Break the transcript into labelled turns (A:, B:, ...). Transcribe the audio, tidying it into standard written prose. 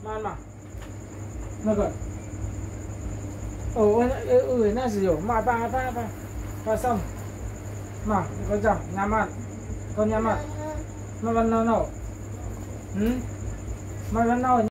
A: Mana? Naga. Oh, nasi yo. Apa? Pasam. Kau jam, nyaman. Kau nyaman. Makan no. Makan no.